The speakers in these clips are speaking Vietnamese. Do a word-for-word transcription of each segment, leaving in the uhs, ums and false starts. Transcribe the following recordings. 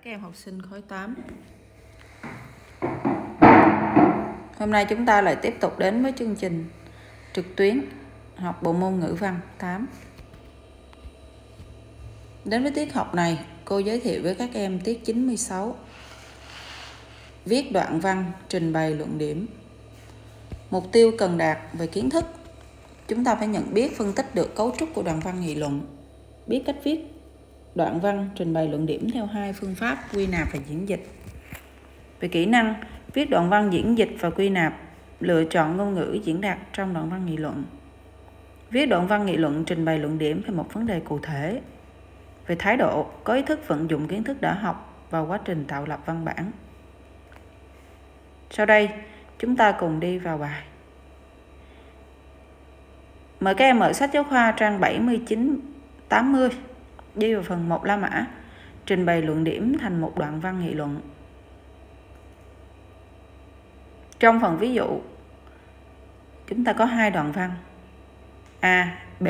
các em học sinh khối tám. Hôm nay chúng ta lại tiếp tục đến với chương trình trực tuyến học bộ môn ngữ văn tám. Đến với tiết học này, cô giới thiệu với các em tiết chín mươi sáu. Viết đoạn văn, trình bày luận điểm. Mục tiêu cần đạt về kiến thức. Chúng ta phải nhận biết, phân tích được cấu trúc của đoạn văn nghị luận, biết cách viết đoạn văn, trình bày luận điểm theo hai phương pháp quy nạp và diễn dịch. Về kỹ năng, viết đoạn văn, diễn dịch và quy nạp, lựa chọn ngôn ngữ diễn đạt trong đoạn văn nghị luận. Viết đoạn văn nghị luận, trình bày luận điểm về một vấn đề cụ thể. Về thái độ, có ý thức vận dụng kiến thức đã học vào quá trình tạo lập văn bản. Sau đây, chúng ta cùng đi vào bài. Mời các em mở sách giáo khoa trang bảy mươi chín tám mươi, đi vào phần một La Mã, trình bày luận điểm thành một đoạn văn nghị luận. Trong phần ví dụ, chúng ta có hai đoạn văn A, B.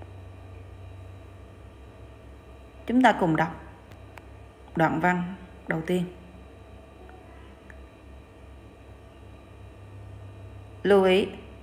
Chúng ta cùng đọc đoạn văn đầu tiên. Lưu ý,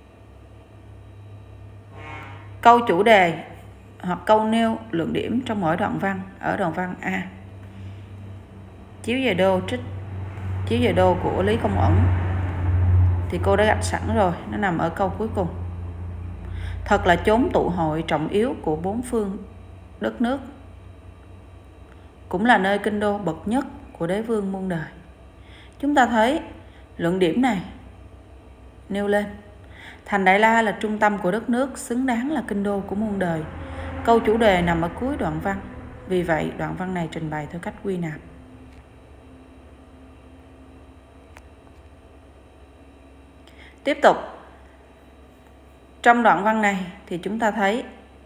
câu chủ đề hoặc câu nêu luận điểm trong mỗi đoạn văn. Ở đoạn văn A, chiếu về đô trích chiếu về đô của Lý Công Uẩn thì cô đã gạch sẵn rồi, nó nằm ở câu cuối cùng. Thật là chốn tụ hội trọng yếu của bốn phương đất nước, cũng là nơi kinh đô bậc nhất của đế vương muôn đời. Chúng ta thấy luận điểm này nêu lên thành Đại La là trung tâm của đất nước, xứng đáng là kinh đô của muôn đời. Câu chủ đề nằm ở cuối đoạn văn, vì vậy đoạn văn này trình bày theo cách quy nạp. Tiếp tục, trong đoạn văn này thì chúng ta thấy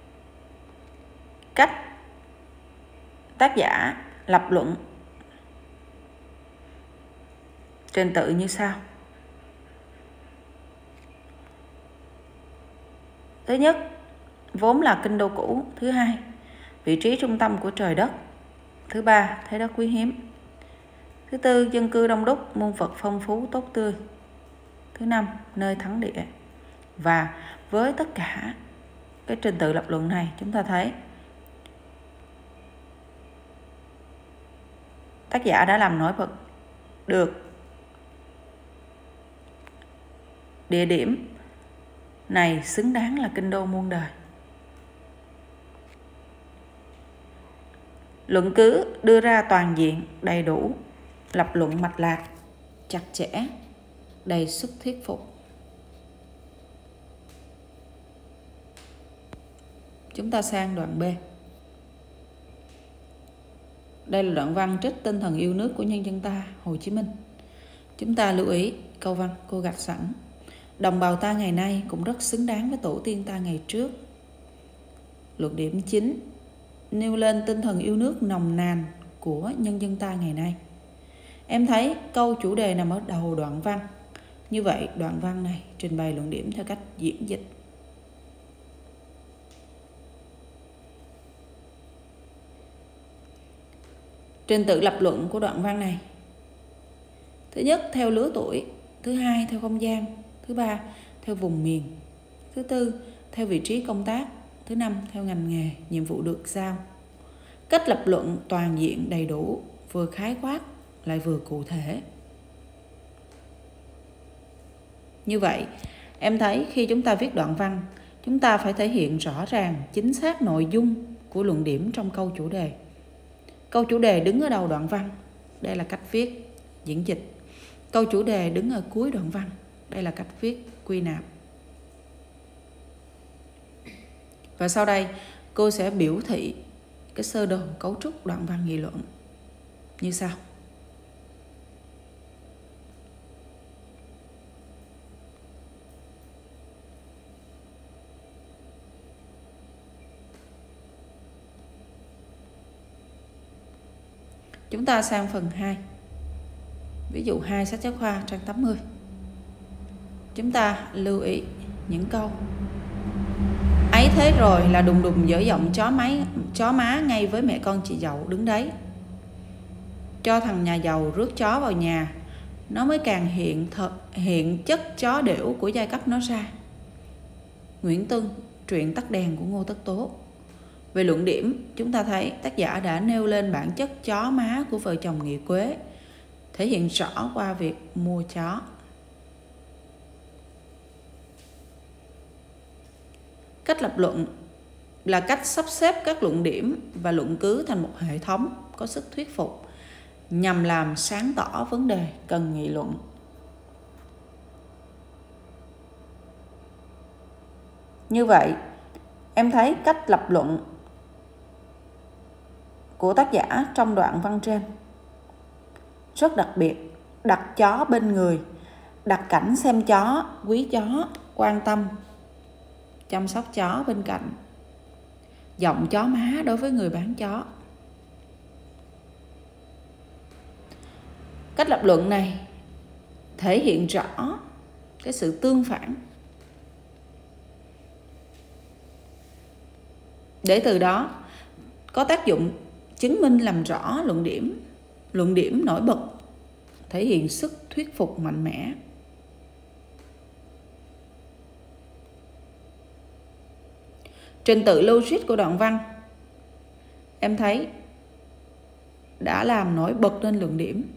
cách tác giả lập luận trình tự như sau. Thứ nhất, vốn là kinh đô cũ. Thứ hai, vị trí trung tâm của trời đất. Thứ ba, thế đất quý hiếm. Thứ tư, dân cư đông đúc, muôn vật phong phú tốt tươi. Thứ năm, nơi thắng địa. Và với tất cả cái trình tự lập luận này, chúng ta thấy tác giả đã làm nổi bật được địa điểm này xứng đáng là kinh đô muôn đời. Luận cứ đưa ra toàn diện, đầy đủ, lập luận mạch lạc, chặt chẽ, đầy sức thuyết phục. Chúng ta sang đoạn B. Đây là đoạn văn trích tinh thần yêu nước của nhân dân ta, Hồ Chí Minh. Chúng ta lưu ý câu văn cô gạch sẵn. Đồng bào ta ngày nay cũng rất xứng đáng với tổ tiên ta ngày trước. Luận điểm chính nêu lên tinh thần yêu nước nồng nàn của nhân dân ta ngày nay. Em thấy câu chủ đề nằm ở đầu đoạn văn. Như vậy đoạn văn này trình bày luận điểm theo cách diễn dịch. Trình tự lập luận của đoạn văn này: thứ nhất, theo lứa tuổi. Thứ hai, theo không gian. Thứ ba, theo vùng miền. Thứ tư, theo vị trí công tác. Thứ năm, theo ngành nghề, nhiệm vụ được giao. Cách lập luận toàn diện, đầy đủ, vừa khái quát lại vừa cụ thể. Như vậy, em thấy khi chúng ta viết đoạn văn, chúng ta phải thể hiện rõ ràng, chính xác nội dung của luận điểm trong câu chủ đề. Câu chủ đề đứng ở đầu đoạn văn, đây là cách viết diễn dịch. Câu chủ đề đứng ở cuối đoạn văn, đây là cách viết quy nạp. Và sau đây cô sẽ biểu thị cái sơ đồ cấu trúc đoạn văn nghị luận như sau. Chúng ta sang phần hai. Ví dụ hai sách giáo khoa trang tám mươi. Chúng ta lưu ý những câu. Ấy thế rồi là đùng đùng dở giọng chó máy chó má ngay với mẹ con chị dậu đứng đấy. cho thằng nhà giàu rước chó vào nhà, nó mới càng hiện thật, hiện chất chó đểu của giai cấp nó ra. Nguyễn Tuân, truyện Tắt đèn của Ngô Tất Tố. Về luận điểm, chúng ta thấy tác giả đã nêu lên bản chất chó má của vợ chồng Nghị Quế, thể hiện rõ qua việc mua chó. Cách lập luận là cách sắp xếp các luận điểm và luận cứ thành một hệ thống có sức thuyết phục nhằm làm sáng tỏ vấn đề cần nghị luận. Như vậy, em thấy cách lập luận của tác giả trong đoạn văn trên rất đặc biệt, đặt chó bên người, đặt cảnh xem chó, quý chó, quan tâm, chăm sóc chó bên cạnh, giọng chó má đối với người bán chó. Cách lập luận này thể hiện rõ cái sự tương phản, để từ đó có tác dụng chứng minh làm rõ luận điểm, luận điểm nổi bật, thể hiện sức thuyết phục mạnh mẽ. Trình tự logic của đoạn văn em thấy đã làm nổi bật lên luận điểm.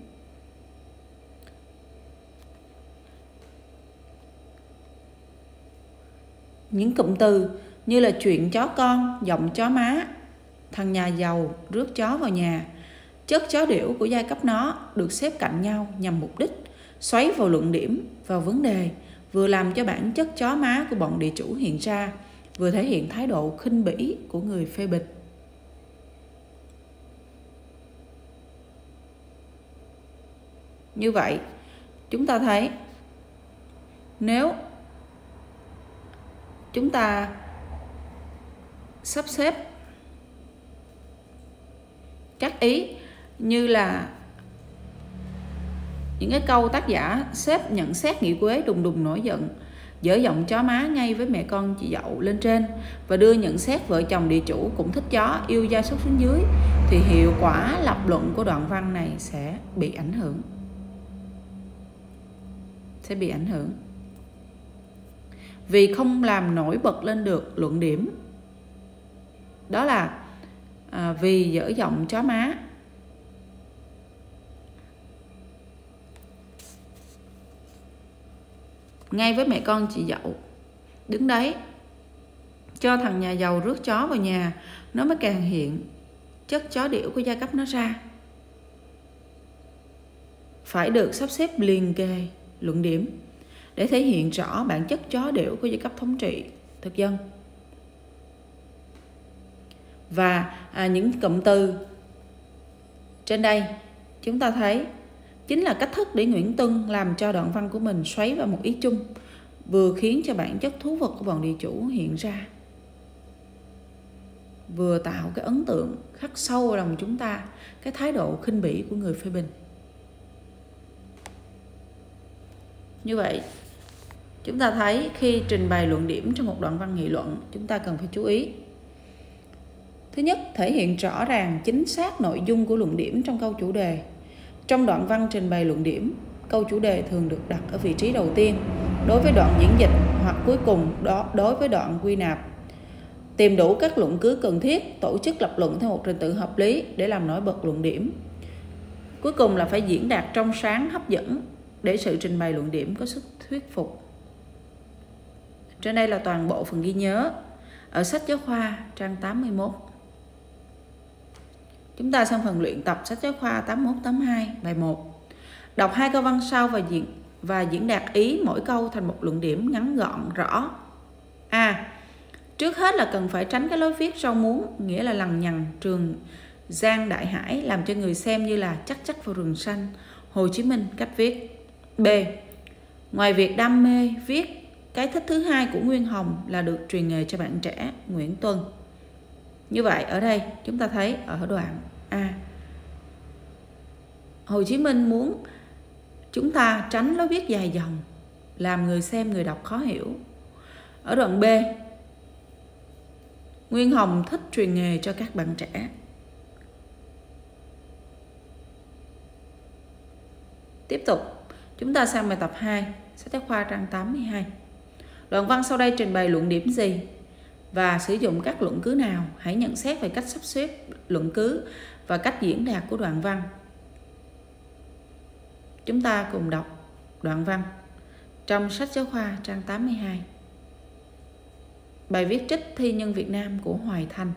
Những cụm từ như là chuyện chó con, giọng chó má, thằng nhà giàu rước chó vào nhà, chất chó đểu của giai cấp nó được xếp cạnh nhau nhằm mục đích xoáy vào luận điểm, vào vấn đề, vừa làm cho bản chất chó má của bọn địa chủ hiện ra, vừa thể hiện thái độ khinh bỉ của người phê bình. Như vậy, chúng ta thấy nếu chúng ta sắp xếp các ý như là những cái câu tác giả xếp nhận xét Nghị Quế đùng đùng nổi giận, dở giọng chó má ngay với mẹ con chị dậu lên trên, và đưa nhận xét vợ chồng địa chủ cũng thích chó, yêu gia súc xuống dưới, thì hiệu quả lập luận của đoạn văn này sẽ bị ảnh hưởng. Sẽ bị ảnh hưởng. Vì không làm nổi bật lên được luận điểm. Đó là à, vì dở giọng chó má. Ngay với mẹ con chị dậu đứng đấy, cho thằng nhà giàu rước chó vào nhà, nó mới càng hiện chất chó điểu của giai cấp nó ra. Phải được sắp xếp liền kề luận điểm để thể hiện rõ bản chất chó điểu của giai cấp thống trị thực dân. Và à, những cụm từ trên đây chúng ta thấy chính là cách thức để Nguyễn Tuân làm cho đoạn văn của mình xoáy vào một ý chung, vừa khiến cho bản chất thú vật của bọn địa chủ hiện ra, vừa tạo cái ấn tượng khắc sâu vào lòng chúng ta cái thái độ khinh bỉ của người phê bình. Như vậy, chúng ta thấy khi trình bày luận điểm trong một đoạn văn nghị luận, chúng ta cần phải chú ý. Thứ nhất, thể hiện rõ ràng chính xác nội dung của luận điểm trong câu chủ đề. Trong đoạn văn trình bày luận điểm, câu chủ đề thường được đặt ở vị trí đầu tiên đối với đoạn diễn dịch, hoặc cuối cùng đó đối với đoạn quy nạp. Tìm đủ các luận cứ cần thiết, tổ chức lập luận theo một trình tự hợp lý để làm nổi bật luận điểm. Cuối cùng là phải diễn đạt trong sáng, hấp dẫn để sự trình bày luận điểm có sức thuyết phục. Trên đây là toàn bộ phần ghi nhớ ở sách giáo khoa trang tám mươi mốt. Chúng ta sang phần luyện tập sách giáo khoa tám mươi mốt tám mươi hai, bài một. Đọc hai câu văn sau và diễn và diễn đạt ý mỗi câu thành một luận điểm ngắn gọn rõ. A. Trước hết là cần phải tránh cái lối viết rau muống, nghĩa là lằng nhằng, Trường Giang Đại Hải, làm cho người xem như là chắc chắc vào rừng xanh, Hồ Chí Minh cách viết. B. Ngoài việc đam mê viết, cái thích thứ hai của Nguyên Hồng là được truyền nghề cho bạn trẻ Nguyễn Tuân. Như vậy ở đây chúng ta thấy ở đoạn A, Hồ Chí Minh muốn chúng ta tránh lối viết dài dòng, làm người xem người đọc khó hiểu. Ở đoạn B, Nguyên Hồng thích truyền nghề cho các bạn trẻ. Tiếp tục, chúng ta sang bài tập hai, sách giáo khoa trang tám mươi hai. Đoạn văn sau đây trình bày luận điểm gì và sử dụng các luận cứ nào? Hãy nhận xét về cách sắp xếp luận cứ và cách diễn đạt của đoạn văn. Chúng ta cùng đọc đoạn văn trong sách giáo khoa trang tám mươi hai. Bài viết trích Thi nhân Việt Nam của Hoài Thanh.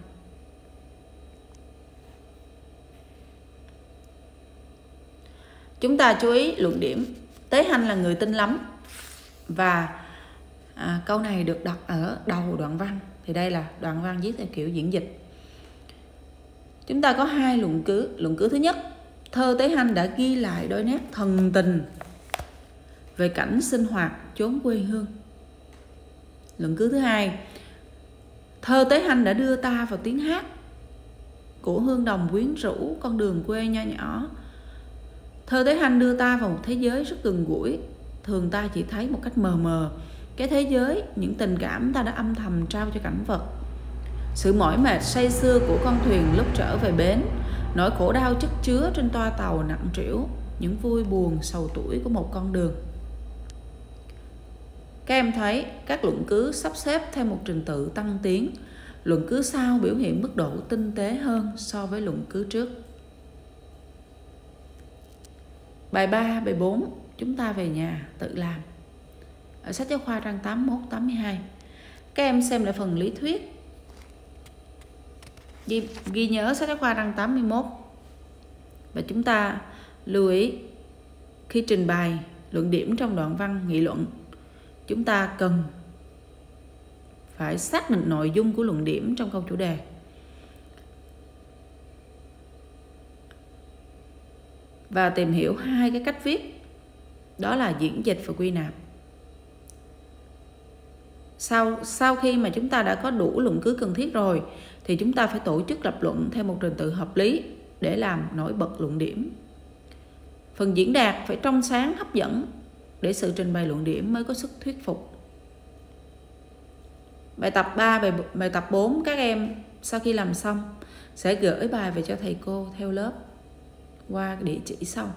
Chúng ta chú ý luận điểm. Tế Hanh là người tin lắm. Và à, câu này được đặt ở đầu đoạn văn. Thì đây là đoạn văn viết theo kiểu diễn dịch. Chúng ta có hai luận cứ. Luận cứ thứ nhất, thơ Tế Hanh đã ghi lại đôi nét thần tình về cảnh sinh hoạt chốn quê hương. Luận cứ thứ hai, thơ Tế Hanh đã đưa ta vào tiếng hát của hương đồng quyến rũ con đường quê nho nhỏ. Thơ Tế Hanh đưa ta vào một thế giới rất gần gũi. Thường ta chỉ thấy một cách mờ mờ cái thế giới, những tình cảm ta đã âm thầm trao cho cảnh vật. Sự mỏi mệt say sưa của con thuyền lúc trở về bến, nỗi khổ đau chất chứa trên toa tàu nặng trĩu, những vui buồn sầu tuổi của một con đường. Các em thấy các luận cứ sắp xếp theo một trình tự tăng tiến. Luận cứ sau biểu hiện mức độ tinh tế hơn so với luận cứ trước. Bài ba, bài bốn chúng ta về nhà tự làm. Ở sách giáo khoa trang tám mươi mốt, tám mươi hai. Các em xem lại phần lý thuyết. Ghi, ghi nhớ sách giáo khoa trang tám mươi mốt. Và chúng ta lưu ý khi trình bày luận điểm trong đoạn văn nghị luận, chúng ta cần phải xác định nội dung của luận điểm trong câu chủ đề. Và tìm hiểu hai cái cách viết, đó là diễn dịch và quy nạp. Sau, sau khi mà chúng ta đã có đủ luận cứ cần thiết rồi, thì chúng ta phải tổ chức lập luận theo một trình tự hợp lý để làm nổi bật luận điểm. Phần diễn đạt phải trong sáng, hấp dẫn để sự trình bày luận điểm mới có sức thuyết phục. Bài tập ba, bài, bài tập bốn các em sau khi làm xong sẽ gửi bài về cho thầy cô theo lớp qua địa chỉ sau.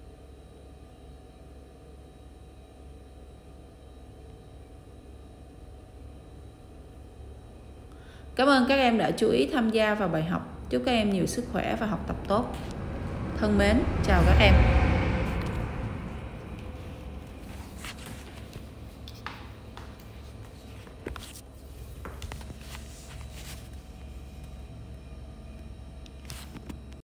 Cảm ơn các em đã chú ý tham gia vào bài học. Chúc các em nhiều sức khỏe và học tập tốt. Thân mến, chào các em.